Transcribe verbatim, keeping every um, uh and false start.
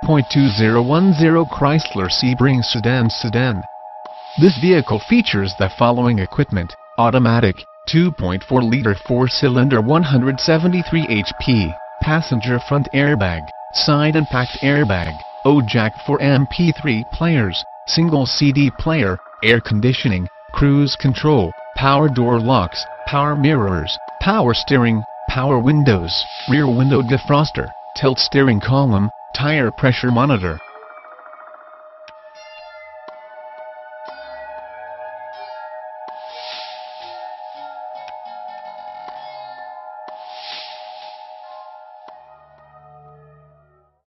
point two zero one zero Chrysler Sebring Sedan sedan. This vehicle features the following equipment: automatic, two point four liter four-cylinder one hundred seventy-three horsepower, passenger front airbag, side impact airbag, O-jack for M P three players, single C D player, air conditioning, cruise control, power door locks, power mirrors, power steering, power windows, rear window defroster, tilt steering column, tire pressure monitor,